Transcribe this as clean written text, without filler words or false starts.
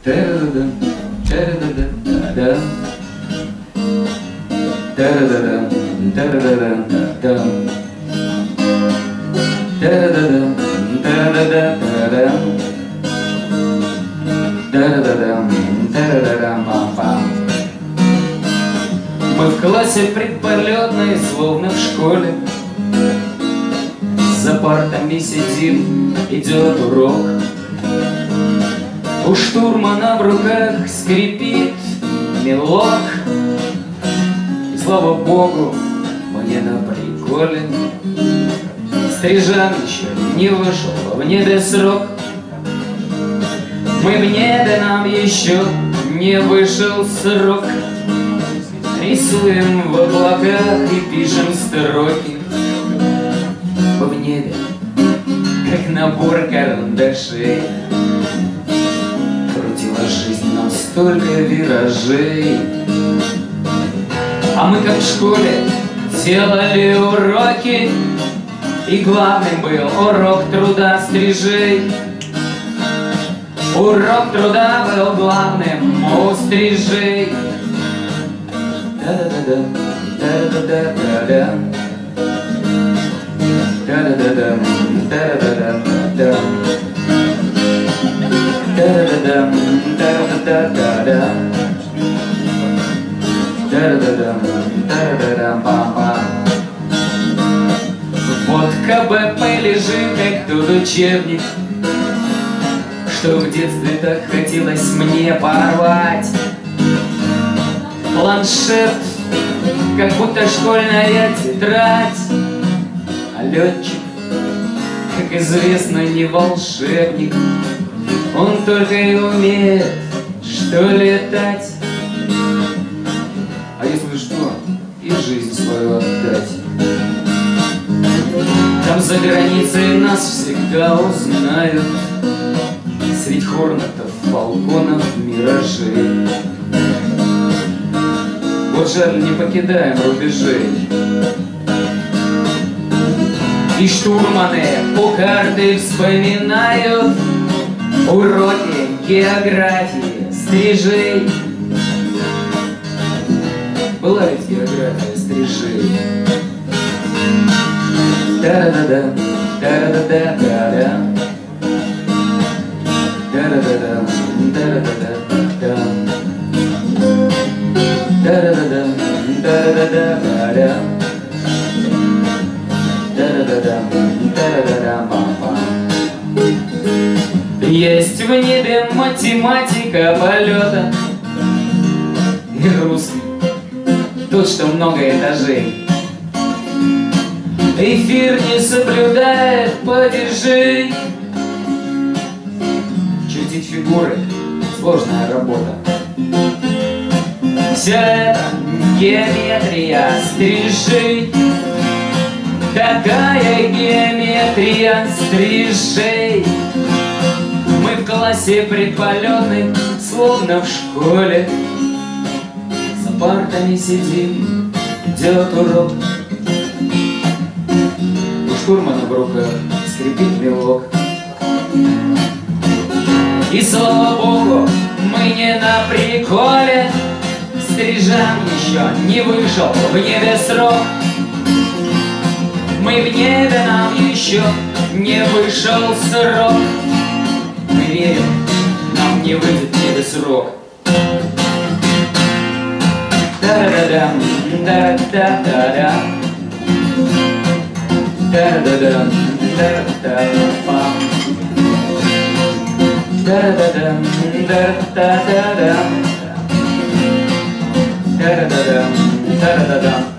Мы в классе предполетной, словно в школе. За партами сидим, идет урок. У штурмана в руках скрипит мелок. И слава богу, мне на приколе. Стрижан еще не вышел в небе срок. Мы в небе, нам еще не вышел срок. Рисуем в облаках и пишем строки. Мы в небе, как набор карандашей. Крутила жизнь нам столько виражей. А мы, как в школе, делали уроки. И главным был урок труда стрижей. Урок труда был главным у стрижей. Да-да-да-да, да-да-да-да-да, да-да-да-да, да-да-да-да-да, да-да-да-да, да-да-да-да-да, да-да-да-да, да-да-да-да-пам-пам. Вот КБП лежит, как тот учебник, что в детстве так хотелось мне порвать. Планшет, как будто школьная тетрадь. А летчик, как известно, не волшебник. Он только и умеет, что летать. А если что, и жизнь свою отдать. Там за границей нас всегда узнают. Средь хорнетов, балконов, миражей. Вот жаль, не покидаем рубежей. И штурманы у карты вспоминают уроки географии стрижей. Была ведь география стрижей. Да-да-да, да-да-да-да-да, да-да-да-да, да-да-да-да-да, да-да-да-да, да-да-да-да-да, да-да-да-да, да-да-да-да-пам-пам. Есть в небе математика полета и русский, тот, что много этажей. Эфир не соблюдает падежей. Чертить фигуры — сложная работа. Вся эта геометрия стрижей. Такая геометрия стрижей. Мы в классе предполетной, словно в школе. За партами сидим, идет урок. Штурмана в руках скрипит мелок. И слава богу, мы не на приколе. Стрижан еще не вышел в небе срок. Мы в небе, нам еще не вышел срок. Мы верим, нам не выйдет в небе срок. Да-да-да-дам, да-да-да-да. Да-да-да, да-да-да-пам. Да-да-да, да-да-да-да. Да-да-да, да-да-да.